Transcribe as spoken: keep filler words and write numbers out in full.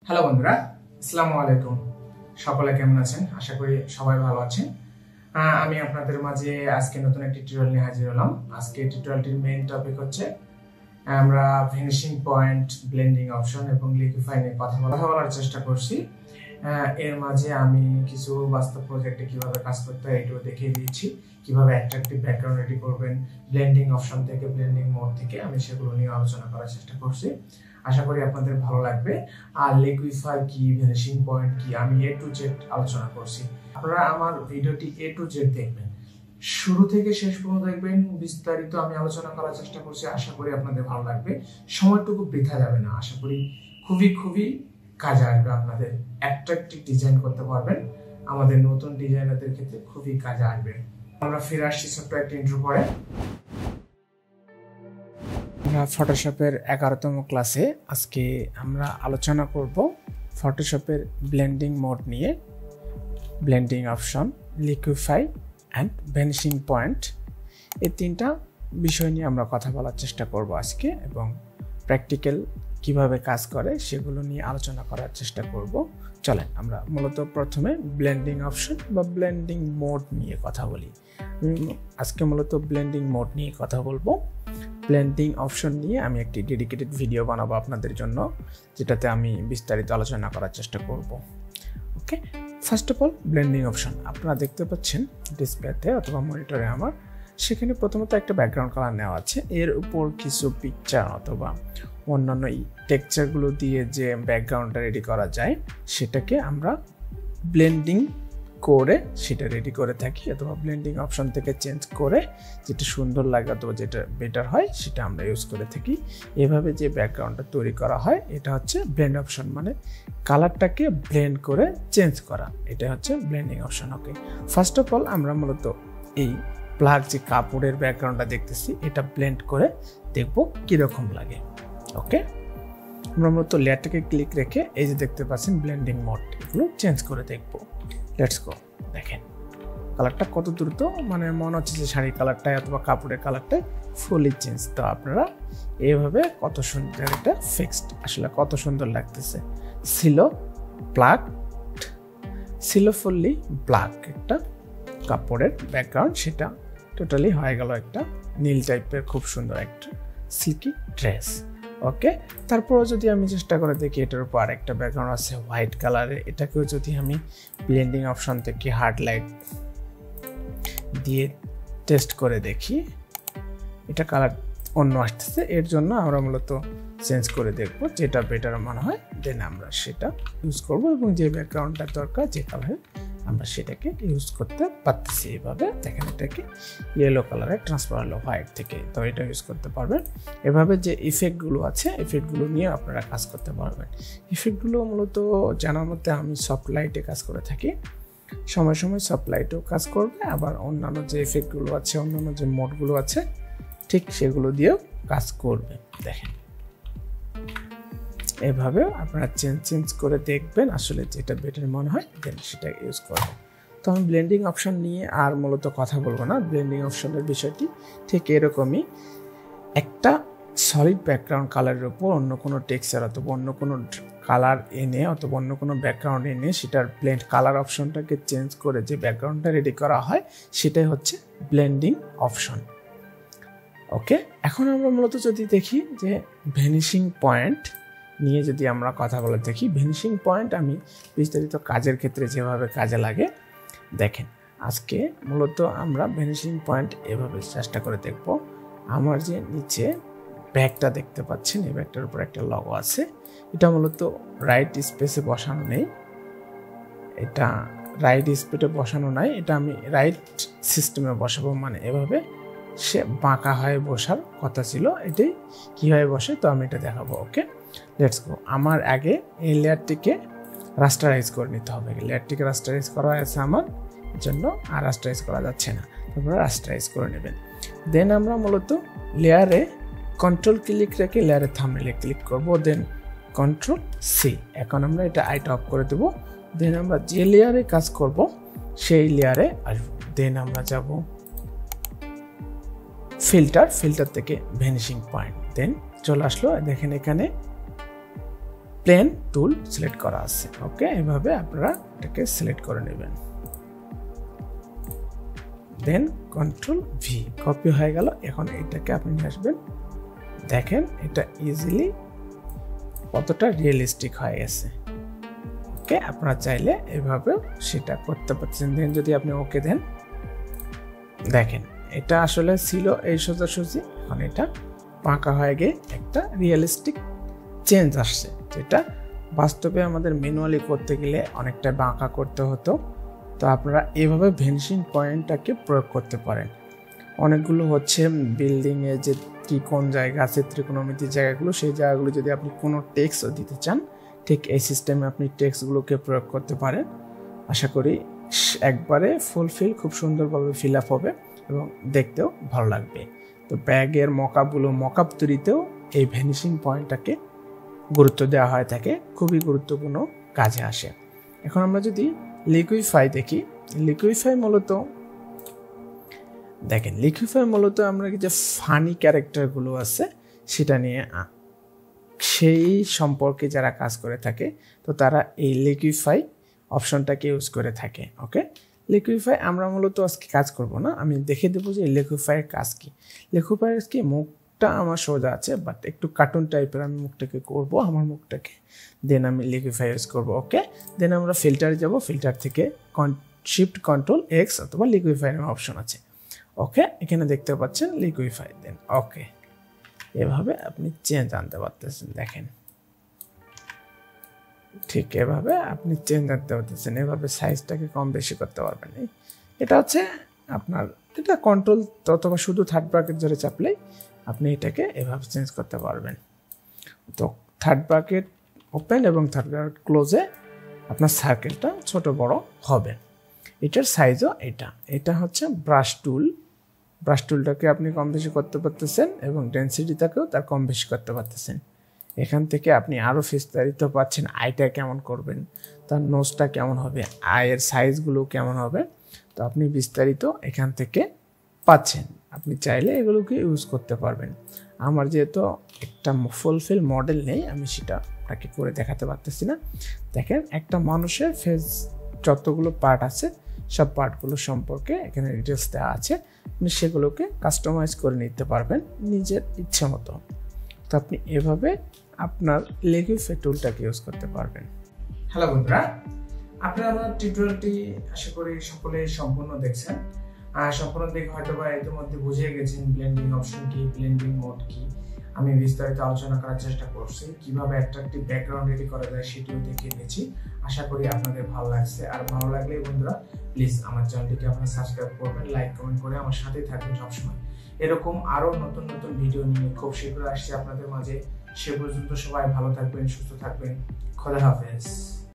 Hello বন্ধুরা, আসসালামু আলাইকুম। সকলে কেমন আছেন? আশা করি সবাই ভালো আছেন। আমি আপনাদের মাঝে আজকে নতুন একটি টিউটোরিয়াল নিয়ে হাজির হলাম। আজকে টিউটোরিয়ালটির মেইন টপিক হচ্ছে আমরা ভ্যানিশিং পয়েন্ট, ব্লেন্ডিং অপশন এবং লিকুইফাই নিয়ে কথা বলার চেষ্টা করছি। এর মাঝে আমি কিছু বাস্তব প্রজেক্টে কিভাবে কাজ করতে হয় এটাও দেখিয়ে দিয়েছি, কিভাবে অ্যাট্রাকটিভ ব্যাকগ্রাউন্ড রেডি করবেন ব্লেন্ডিং অপশন থেকে, ব্লেন্ডিং মোড থেকে, আমি সেগুলো নিয়ে আলোচনা করার চেষ্টা করছি। আশা করি আপনাদের ভালো লাগবে। আর লিকুইফাই কি, ভ্যানিশিং পয়েন্ট কি, আমি এ টু জেড আলোচনা করছি। আপনারা আমার ভিডিওটি এ টু জেড দেখবেন, শুরু থেকে শেষ পর্যন্ত দেখবেন, বিস্তারিত আমি আলোচনা করার চেষ্টা করছি। আশা করি আপনাদের ভালো লাগবে, সময়টুকু বৃথা যাবে না। আশা করি খুবই খুবই কাজে আসবে, আপনাদের অ্যাট্রাকটিভ ডিজাইন করতে পারবেন। আমাদের নতুন ডিজাইনারদের ক্ষেত্রে খুবই কাজে আসবে। আমরা ফিরে আসছি ছোট্ট একটা ইন্ট্রো পরে। আমরা ফটোশপের এগারোতম ক্লাসে আজকে আমরা আলোচনা করব ফটোশপের ব্লেন্ডিং মোড নিয়ে, blending option, liquify and vanishing point. এই তিনটা বিষয় নিয়ে আমরা কথা বলার চেষ্টা করব আজকে, এবং প্র্যাকটিক্যাল কিভাবে কাজ করে সেগুলো নিয়ে আলোচনা করার চেষ্টা করব। চলেন আমরা মূলত প্রথমে ব্লেন্ডিং অপশন বা ব্লেন্ডিং মোড নিয়ে কথা বলি। আজকে মূলত ব্লেন্ডিং মোড নিয়ে কথা বলবো। ব্লেন্ডিং অপশন নিয়ে আমি একটি ডেডিকেটেড ভিডিও বানাবো আপনাদের জন্য, যেটাতে আমি বিস্তারিত আলোচনা করার চেষ্টা করব। Okay, first of all blending option আপনারা দেখতে পাচ্ছেন ডিসপ্লেতে অথবা মনিটরে আমার, সেখানে প্রথমত একটা ব্যাকগ্রাউন্ড কালার নেওয়া আছে, এর উপর কিছু পিকচার অথবা অন্যান্য টেক্সচারগুলো দিয়ে যে ব্যাকগ্রাউন্ডটা রেডি করা যায় সেটাকে আমরা ব্লেন্ডিং করে সেটা রেডি করে থাকি, অথবা ব্লেন্ডিং অপশন থেকে চেঞ্জ করে যেটা সুন্দর লাগে অথবা যেটা বেটার হয় সেটা আমরা ইউজ করে থাকি। এভাবে যে ব্যাকগ্রাউন্ডটা তৈরি করা হয় এটা হচ্ছে ব্লেন্ড অপশন, মানে কালারটাকে ব্লেন্ড করে চেঞ্জ করা, এটা হচ্ছে blending option. Okay, first of all আমরা মূলত এই ব্ল্যাক যে কাপড়ের ব্যাকগ্রাউন্ডটা দেখতেছি এটা ব্লেন্ড করে দেখব কীরকম লাগে। ওকে, আমরা মূলত লেয়ারটাকে ক্লিক রেখে এই যে দেখতে পাচ্ছেন ব্লেন্ডিং মোড, এগুলো চেঞ্জ করে দেখব। Let's go. দেখেন কালারটা কত দ্রুত, মানে মনে হচ্ছে যে শাড়ির কালারটাই অথবা কাপড়ের কালারটাই ফুলি চেঞ্জ। তো আপনারা এইভাবে কত সুন্দর একটা ফিক্সড, আসলে কত সুন্দর লাগতেছে। ছিল ব্ল্যাক, ছিল ফুললি ব্ল্যাক একটা কাপড়ের ব্যাকগ্রাউন্ড, সেটা টোটালি হয়ে গেল একটা নীল টাইপের খুব সুন্দর একটা সিল্কি ড্রেস। ওকে, তারপরে যদি আমি চেষ্টা করে দেখি এটার উপর আরেকটা ব্যাকগ্রাউন্ড আছে হোয়াইট কালারের, এটাকেও যদি আমি ব্লেন্ডিং অপশন থেকে হার্ড লাইট দিয়ে টেস্ট করে দেখি, এটা কালার অন্য আসতেছে, এর জন্য আমরা মূলত চেঞ্জ করে দেখব, যেটা বেটার মনে হয় দেন আমরা সেটা ইউজ করব, এবং যে ব্যাকগ্রাউন্ডটা দরকার যে কালারের আমরা সেটাকে ইউজ করতে পারতেছি। এইভাবে দেখেন এটাকে ইয়েলো কালারে ট্রান্সফার হলো হোয়াইট থেকে, তো এটা ইউজ করতে পারবেন। এভাবে যে ইফেক্টগুলো আছে ইফেক্টগুলো নিয়ে আপনারা কাজ করতে পারবেন। ইফেক্টগুলো মূলত জানার মধ্যে আমি সফট লাইটে কাজ করে থাকি, সময় সময় সফট লাইটেও কাজ করবে, আবার অন্যান্য যে ইফেক্টগুলো আছে, অন্যান্য যে মোডগুলো আছে ঠিক সেগুলো দিয়েও কাজ করবে। দেখেন এভাবে আপনারা চেঞ্জ চেঞ্জ করে দেখবেন, আসলে যেটা বেটার মনে হয় দেন সেটা ইউজ করবেন। তো আমি ব্লেন্ডিং অপশন নিয়ে আর মূলত কথা বলবো না। ব্লেন্ডিং অপশনের বিষয়টি ঠিক এরকমই, একটা সলিড ব্যাকগ্রাউন্ড কালারের উপর অন্য কোনো টেক্সচার অথবা অন্য কোনো কালার এনে অথবা অন্য কোনো ব্যাকগ্রাউন্ড এনে সেটার ব্লেন্ড কালার অপশনটাকে চেঞ্জ করে যে ব্যাকগ্রাউন্ডটা রেডি করা হয় সেটাই হচ্ছে ব্লেন্ডিং অপশন। ওকে, এখন আমরা মূলত যদি দেখি যে ভ্যানিশিং পয়েন্ট নিয়ে যদি আমরা কথা বলে দেখি, ভ্যানিশিং পয়েন্ট আমি বিস্তারিত কাজের ক্ষেত্রে যেভাবে কাজে লাগে দেখেন, আজকে মূলত আমরা ভ্যানিশিং পয়েন্ট এভাবে চেষ্টা করে দেখব। আমার যে নিচে ব্যাগটা দেখতে পাচ্ছেন, এই ব্যাগটার উপর একটা লগো আছে, এটা মূলত রাইট স্পেসে বসানো নেই, এটা রাইট স্পেসে বসানো নাই, এটা আমি রাইট সিস্টেমে বসাবো, মানে এভাবে সে বাঁকা হয়ে বসার কথা ছিল, এটাই কীভাবে বসে তো আমি এটা দেখাবো। Okay, let's go. আমার আগে এই লেয়ারটিকে রাস্টারাইজ করে নিতে হবে, লেয়ারটিকে রাস্টারাইজ করা আছে আমার জন্য, আর রাস্টারাইজ করা যাচ্ছে না, তারপরে রাস্টারাইজ করে নেবেন। দেন আমরা মূলত লেয়ারে কন্ট্রোল ক্লিক রেখে লেয়ারে থাম্বনেইলে ক্লিক করব, দেন কন্ট্রোল সি। এখন আমরা এটা আইটা অফ করে দেবো, দেন আমরা যে লেয়ারে কাজ করব সেই লেয়ারে আসবো, দেন আমরা যাব ফিল্টার, ফিল্টার থেকে ভ্যানিশিং পয়েন্ট, দেন চলে আসলো। দেখেন এখানে প্লেন টুল সিলেক্ট করা আছে। ওকে, এভাবে আপনারা এটাকে সিলেক্ট করে নেবেন, দেন কন্ট্রোল ভি, কপি হয়ে গেল। এখন এটাকে আপনি নিয়ে আসবেন, দেখেন এটা ইজিলি কতটা রিয়েলিস্টিক হয়ে গেছে। ওকে, আপনারা চাইলে এভাবেও সেটা করতে পারছেন। দেন যদি আপনি ওকে দেন, দেখেন এটা আসলে ছিল এই সোজাসুজি, এখন এটা পাকা হয়ে গিয়ে একটা রিয়েলিস্টিক চেঞ্জ আসছে, যেটা বাস্তবে আমাদের ম্যানুয়ালি করতে গেলে অনেকটা বাঁকা করতে হতো। তো আপনারা এভাবে ভ্যানিশিং পয়েন্টটাকে প্রয়োগ করতে পারেন। অনেকগুলো হচ্ছে বিল্ডিংয়ে যে ত্রিকোণ জায়গা আছে, ত্রিকোণমিতির জায়গাগুলো, সেই জায়গাগুলো যদি আপনি কোনো টেক্সটও দিতে চান, ঠিক এই সিস্টেমে আপনি টেক্সটগুলোকে প্রয়োগ করতে পারেন। আশা করি একবারে ফুলফিল খুব সুন্দরভাবে ফিল আপ হবে এবং দেখতেও ভালো লাগবে। তো ব্যাগের মকআপগুলো মকআপ তৈরিতেও এই ভ্যানিশিং পয়েন্টটাকে গুরুত্ব দেওয়া হয় থাকে, খুবই গুরুত্বপূর্ণ কাজে আসে। এখন আমরা যদি লিকুইফাই দেখি, লিকুইফাই মূলত দেখেন লিকুইফাই মূলত আমরা যে ফানি ক্যারেক্টারগুলো আছে সেটা নিয়ে, সেই সম্পর্কে যারা কাজ করে থাকে, তো তারা এই লিকুইফাই অপশনটাকে ইউজ করে থাকে। ওকে, লিকুইফাই আমরা মূলত আজকে কাজ করব না, আমি দেখে দেবো যে লিকুইফাইয়ের কাজ কি। লিকুইফাইয়ের কি, মুখটা আমার সোজা আছে, বাট একটু কার্টুন টাইপের আমি মুখটাকে করব, আমার মুখটাকে, দেন আমি লিকুইফাই ইউজ করব। ওকে, দেন আমরা ফিল্টারে যাব, ফিল্টার থেকে শিফট কন্ট্রোল এক্স অথবা লিকুইফাই নামে অপশন আছে। ওকে, এখানে দেখতে পাচ্ছেন লিকুইফাই, দেন ওকে, এভাবে আপনি চেঞ্জ আনতে পারতেছেন। দেখেন ঠিক এভাবে আপনি চেঞ্জ আনতে পারতেছেন, এভাবে সাইজটাকে কম বেশি করতে পারবেন। এটা হচ্ছে আপনার, এটা কন্ট্রোল অথবা শুধু থার্ড ব্র্যাকেট ধরে চাপলেই আপনি এটাকে এভাবে চেঞ্জ করতে পারবেন। তো থার্ড ব্র্যাকেট ওপেন এবং থার্ড ব্র্যাকেট ক্লোজে আপনার সার্কেলটা ছোট বড় হবে। এটার সাইজও এটা, এটা হচ্ছে ব্রাশ টুল, ব্রাশ টুলটাকে আপনি কম বেশি করতে পারতেছেন এবং ডেন্সিটিটাকেও তার কম বেশি করতে পারতেছেন। এখান থেকে আপনি আরও বিস্তারিত পাচ্ছেন, আইটা কেমন করবেন, তার নোজটা কেমন হবে, আয়ের সাইজগুলো কেমন হবে, তো আপনি বিস্তারিত এখান থেকে পাচ্ছেন। আপনি চাইলে এগুলোকে ইউজ করতে পারবেন। আমার যেহেতু একটা ফুলফিল মডেল নেই, আমি সেটা আপনাকে করে দেখাতে পারতেছি না। দেখেন একটা মানুষের ফেস যতগুলো পার্ট আছে সব পার্টগুলো সম্পর্কে এখানে ডিটেলস দেওয়া আছে, আপনি সেগুলোকে কাস্টমাইজ করে নিতে পারবেন নিজের ইচ্ছে মতো। তো আপনি এভাবে আপনার লিকুইফাই টুলটাকে ইউজ করতে পারবেন। হ্যালো বন্ধুরা, আপনারা আমার টিউটোরিয়ালটি আশা করি সকলে সম্পূর্ণ দেখছেন, আর সম্পূর্ণ দেখে হয়তো বা ইতিমধ্যে বুঝে গেছেন ব্লেন্ডিং অপশন কি, ব্লেন্ডিং মোড কি। আমি বিস্তারিত আলোচনা করার চেষ্টা করছি, কিভাবে অ্যাট্রাকটিভ ব্যাকগ্রাউন্ড রেডি করা যায় সেটিও দেখিয়ে দিয়েছি। আশা করি আপনাদের ভালো লাগছে, আর ভালো লাগলে বন্ধুরা প্লিজ আমার চ্যানেলটিকে আপনারা সাবস্ক্রাইব করবেন, লাইক কমেন্ট করে আমার সাথেই থাকবেন সবসময়। এরকম আরো নতুন নতুন ভিডিও নিয়ে খুব শীঘ্রই আসছি আপনাদের মাঝে। সে পর্যন্ত সবাই ভালো থাকবেন, সুস্থ থাকবেন। খোদা হাফেজ।